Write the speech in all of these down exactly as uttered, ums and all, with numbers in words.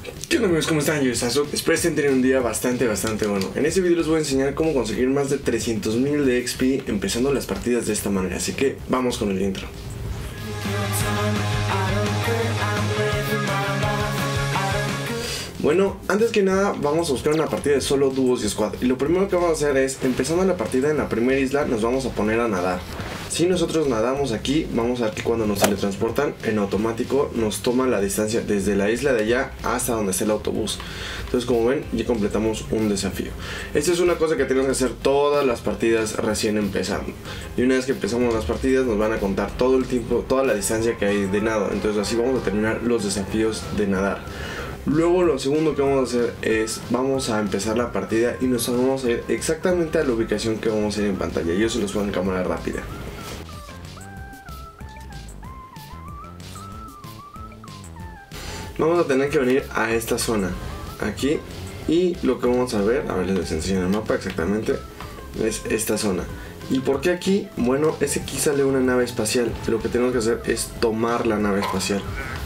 ¿Qué onda amigos? ¿Cómo están? Yo soy Sasuke. Espero estén teniendo un día bastante, bastante bueno. En este video les voy a enseñar cómo conseguir más de trescientos mil de X P empezando las partidas de esta manera. Así que vamos con el intro. Bueno, antes que nada vamos a buscar una partida de solo dúos y squad. Y lo primero que vamos a hacer es, empezando la partida en la primera isla, nos vamos a poner a nadar. Si nosotros nadamos aquí, vamos a ver que cuando nos teletransportan, en automático nos toma la distancia desde la isla de allá hasta donde está el autobús. Entonces, como ven, ya completamos un desafío. Esta es una cosa que tenemos que hacer todas las partidas recién empezando. Y una vez que empezamos las partidas, nos van a contar todo el tiempo, toda la distancia que hay de nado. Entonces, así vamos a terminar los desafíos de nadar. Luego lo segundo que vamos a hacer es, vamos a empezar la partida y nos vamos a ir exactamente a la ubicación que vamos a ir en pantalla. Yo se los pongo en cámara rápida. Vamos a tener que venir a esta zona, aquí, y lo que vamos a ver, a ver les enseño en el mapa exactamente, es esta zona. ¿Y por qué aquí? Bueno, es que aquí sale una nave espacial, lo que tenemos que hacer es tomar la nave espacial.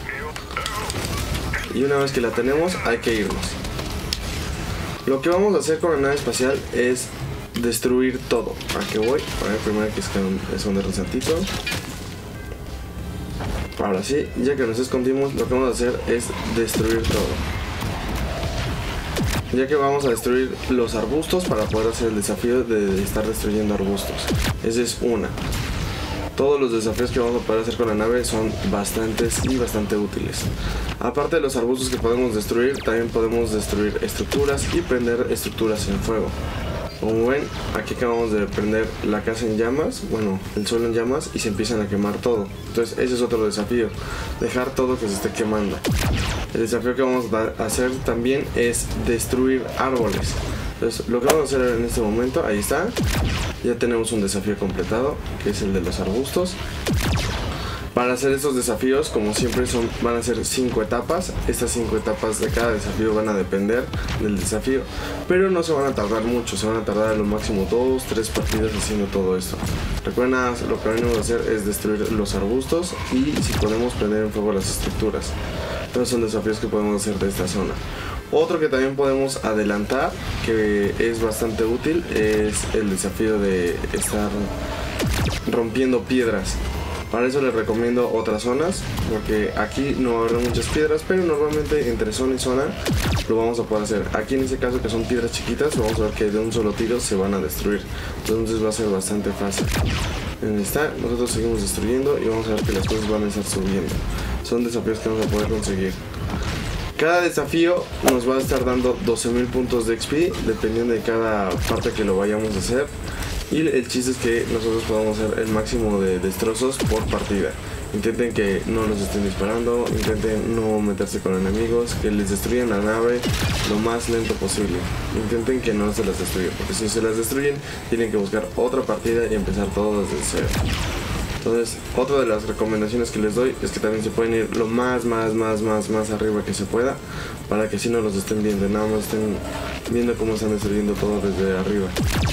Y una vez que la tenemos, hay que irnos. Lo que vamos a hacer con la nave espacial es destruir todo. ¿A qué voy? A ver, primero hay que esconder un tantito. Ahora sí, ya que nos escondimos, lo que vamos a hacer es destruir todo. Ya que vamos a destruir los arbustos para poder hacer el desafío de estar destruyendo arbustos. Esa es una. Todos los desafíos que vamos a poder hacer con la nave son bastantes y bastante útiles. Aparte de los arbustos que podemos destruir, también podemos destruir estructuras y prender estructuras en fuego. Como ven, aquí acabamos de prender la casa en llamas, bueno, el suelo en llamas, y se empiezan a quemar todo. Entonces ese es otro desafío, dejar todo que se esté quemando. El desafío que vamos a hacer también es destruir árboles. Entonces lo que vamos a hacer en este momento, ahí está, ya tenemos un desafío completado, que es el de los arbustos. Para hacer estos desafíos, como siempre, son, van a ser cinco etapas. Estas cinco etapas de cada desafío van a depender del desafío, pero no se van a tardar mucho, se van a tardar a lo máximo dos, tres partidas haciendo todo esto. Recuerda, lo que venimos a hacer es destruir los arbustos y si podemos prender en fuego las estructuras. Entonces son desafíos que podemos hacer de esta zona. Otro que también podemos adelantar, que es bastante útil, es el desafío de estar rompiendo piedras. Para eso les recomiendo otras zonas, porque aquí no habrá muchas piedras, pero normalmente entre zona y zona lo vamos a poder hacer. Aquí en este caso, que son piedras chiquitas, vamos a ver que de un solo tiro se van a destruir. Entonces va a ser bastante fácil. En esta, nosotros seguimos destruyendo y vamos a ver que las cosas van a estar subiendo. Son desafíos que vamos a poder conseguir. Cada desafío nos va a estar dando doce mil puntos de X P, dependiendo de cada parte que lo vayamos a hacer. Y el chiste es que nosotros podamos hacer el máximo de destrozos por partida. Intenten que no nos estén disparando, intenten no meterse con enemigos, que les destruyan la nave lo más lento posible. Intenten que no se las destruyan, porque si se las destruyen, tienen que buscar otra partida y empezar todo desde cero. Entonces, otra de las recomendaciones que les doy es que también se pueden ir lo más, más, más, más, más arriba que se pueda, para que así no los estén viendo, nada más estén viendo cómo están destruyendo todo desde arriba.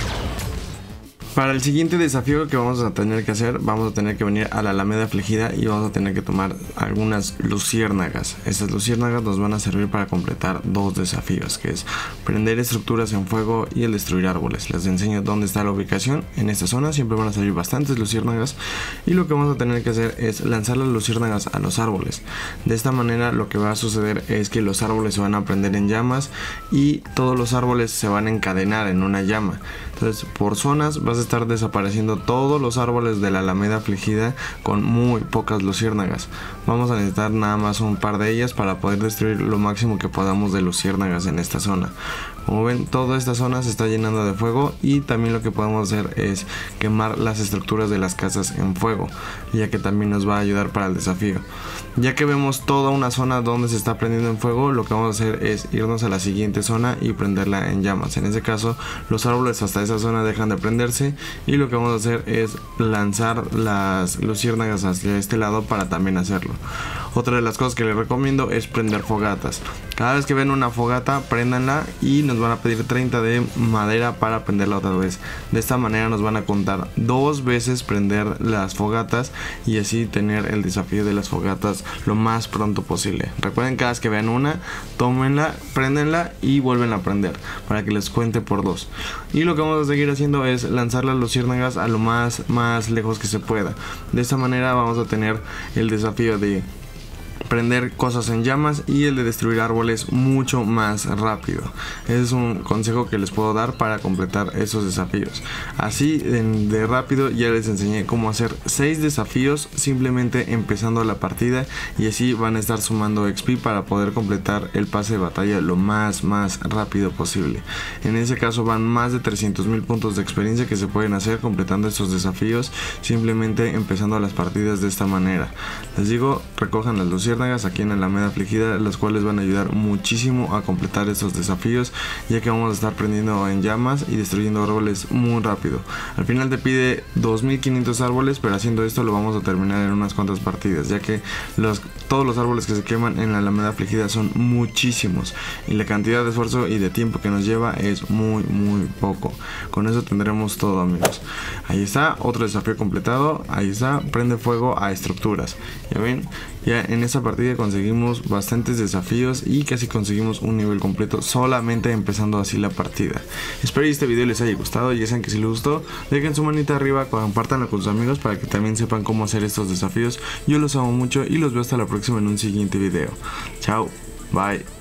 Para el siguiente desafío que vamos a tener que hacer, vamos a tener que venir a la Alameda Afligida y vamos a tener que tomar algunas luciérnagas. Estas luciérnagas nos van a servir para completar dos desafíos, que es prender estructuras en fuego y el destruir árboles. Les enseño dónde está la ubicación. En esta zona siempre van a salir bastantes luciérnagas y lo que vamos a tener que hacer es lanzar las luciérnagas a los árboles. De esta manera lo que va a suceder es que los árboles se van a prender en llamas y todos los árboles se van a encadenar en una llama. Entonces, por zonas vas a estar desapareciendo todos los árboles de la Alameda Afligida con muy pocas luciérnagas. Vamos a necesitar nada más un par de ellas para poder destruir lo máximo que podamos de luciérnagas en esta zona. Como ven, toda esta zona se está llenando de fuego y también lo que podemos hacer es quemar las estructuras de las casas en fuego, ya que también nos va a ayudar para el desafío. Ya que vemos toda una zona donde se está prendiendo en fuego, lo que vamos a hacer es irnos a la siguiente zona y prenderla en llamas. En este caso, los árboles hasta esa zona dejan de prenderse y lo que vamos a hacer es lanzar las luciérnagas hacia este lado para también hacerlo. Otra de las cosas que les recomiendo es prender fogatas. Cada vez que ven una fogata, préndanla y nos van a pedir treinta de madera para prenderla otra vez. De esta manera nos van a contar dos veces prender las fogatas y así tener el desafío de las fogatas lo más pronto posible. Recuerden, cada vez que vean una, tómenla, préndenla y vuelven a prender para que les cuente por dos. Y lo que vamos a seguir haciendo es lanzar las luciérnagas a lo más, más lejos que se pueda. De esta manera vamos a tener el desafío de prender cosas en llamas y el de destruir árboles mucho más rápido. Ese es un consejo que les puedo dar para completar esos desafíos. Así de rápido ya les enseñé cómo hacer seis desafíos simplemente empezando la partida, y así van a estar sumando X P para poder completar el pase de batalla lo más más rápido posible. En ese caso van más de trescientos mil puntos de experiencia que se pueden hacer completando estos desafíos simplemente empezando las partidas de esta manera. Les digo, recojan las luciérnagas aquí en la Alameda Afligida, las cuales van a ayudar muchísimo a completar estos desafíos, ya que vamos a estar prendiendo en llamas y destruyendo árboles muy rápido. Al final te pide dos mil quinientos árboles, pero haciendo esto lo vamos a terminar en unas cuantas partidas, ya que los, todos los árboles que se queman en la Alameda Afligida son muchísimos y la cantidad de esfuerzo y de tiempo que nos lleva es muy muy poco. Con eso tendremos todo, amigos. Ahí está, otro desafío completado. Ahí está, prende fuego a estructuras. Ya ven, ya en esa partida conseguimos bastantes desafíos y casi conseguimos un nivel completo solamente empezando así la partida. Espero que este video les haya gustado, y ya saben que si les gustó, dejen su manita arriba, compártanlo con sus amigos para que también sepan cómo hacer estos desafíos. Yo los amo mucho y los veo hasta la próxima en un siguiente video. Chao, bye.